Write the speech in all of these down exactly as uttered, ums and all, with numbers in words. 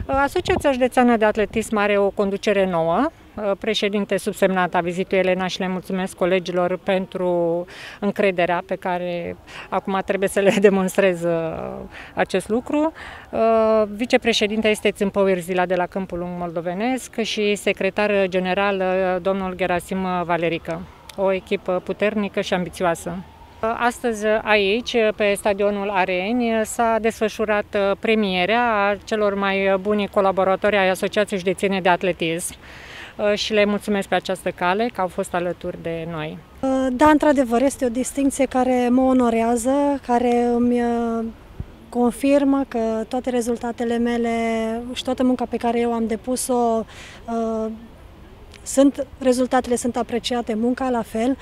Asociația Județeană de Atletism are o conducere nouă. Președinte subsemnat Avizitu Elena și le mulțumesc colegilor pentru încrederea pe care acum trebuie să le demonstrez acest lucru. Vicepreședinte este Țâmpău Irzila de la Câmpul Lung Moldovenesc și secretar general domnul Gerasim Valerică. O echipă puternică și ambițioasă. Astăzi aici, pe stadionul Areni, s-a desfășurat premierea celor mai buni colaboratori ai Asociației Județene de Atletism și le mulțumesc pe această cale că au fost alături de noi. Da, într-adevăr, este o distincție care mă onorează, care îmi confirmă că toate rezultatele mele și toată munca pe care eu am depus-o, sunt, rezultatele sunt apreciate, munca la fel.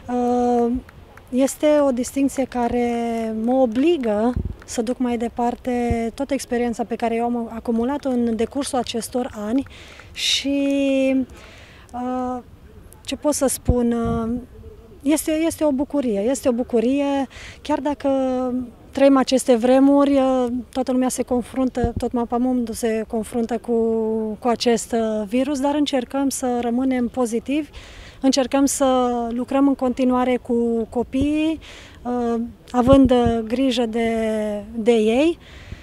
Este o distincție care mă obligă să duc mai departe toată experiența pe care eu am acumulat-o în decursul acestor ani și ce pot să spun, este, este o bucurie, este o bucurie, chiar dacă trăim aceste vremuri, toată lumea se confruntă, tot Mapamondul se confruntă cu, cu acest virus, dar încercăm să rămânem pozitivi. Încercăm să lucrăm în continuare cu copiii, având grijă de, de ei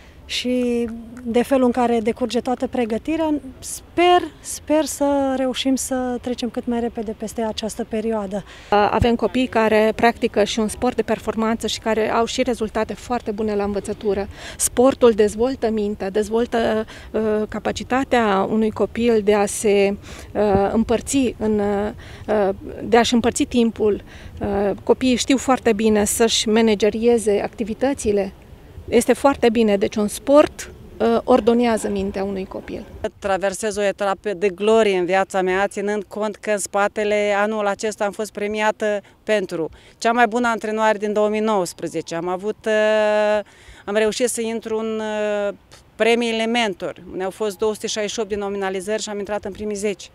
și de felul în care decurge toată pregătirea. Sper, sper să reușim să trecem cât mai repede peste această perioadă. Avem copii care practică și un sport de performanță și care au și rezultate foarte bune la învățătură. Sportul dezvoltă mintea, dezvoltă uh, capacitatea unui copil de a se uh, împărți, în, uh, de a-și împărți timpul. Uh, copiii știu foarte bine să-și managerieze activitățile. Este foarte bine, deci un sport uh, ordonează mintea unui copil. Traversez o etapă de glorie în viața mea, ținând cont că în spatele anul acesta am fost premiată pentru cea mai bună antrenoare din două mii nouăsprezece. Am avut, uh, am reușit să intru în uh, premiile mentor. Ne-au fost două sute șaizeci și opt de nominalizări și am intrat în primii zece.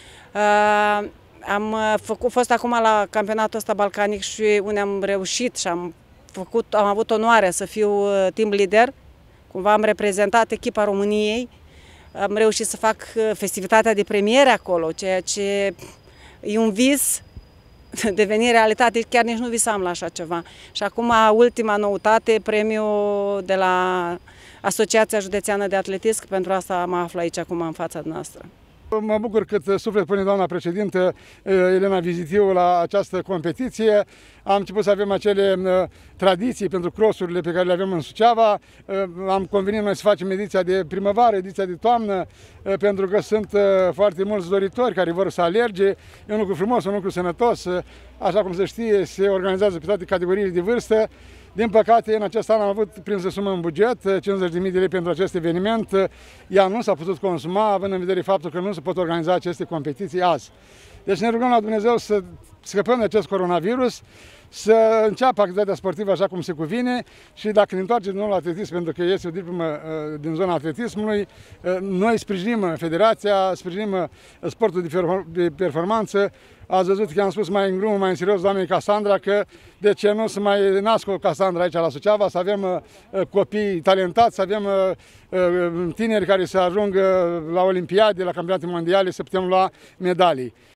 Uh, am făcut, fost acum la campionatul ăsta balcanic și unde am reușit și am Făcut, am avut onoarea să fiu team leader, cumva am reprezentat echipa României, am reușit să fac festivitatea de premiere acolo, ceea ce e un vis deveni realitate, chiar nici nu visam la așa ceva. Și acum ultima noutate, premiul de la Asociația Județeană de Atletism, pentru asta mă aflu aici acum în fața noastră. Mă bucur cât suflet pune doamna președintă Elena Vizitiu la această competiție. Am început să avem acele tradiții pentru crossurile pe care le avem în Suceava. Am convenit noi să facem ediția de primăvară, ediția de toamnă, pentru că sunt foarte mulți doritori care vor să alerge. E un lucru frumos, un lucru sănătos. Așa cum se știe, se organizează pe toate categoriile de vârstă. Din păcate, în acest an am avut prinsă sumă în buget, cincizeci de mii de lei pentru acest eveniment. Ea nu s-a putut consuma, având în vedere faptul că nu se pot organiza aceste competiții azi. Deci ne rugăm la Dumnezeu să scăpăm de acest coronavirus, să înceapă activitatea sportivă așa cum se cuvine și dacă ne întoarcem din nou la atletism, pentru că este o diplomă uh, din zona atletismului, uh, noi sprijinim federația, sprijinim sportul de, de performanță. Ați văzut că am spus mai în glumă, mai în serios, doamnei Casandra, că de ce nu să mai nască o Casandra aici la Suceava, să avem uh, copii talentați, să avem uh, uh, tineri care să ajungă la olimpiade, la campionate mondiale, să putem lua medalii.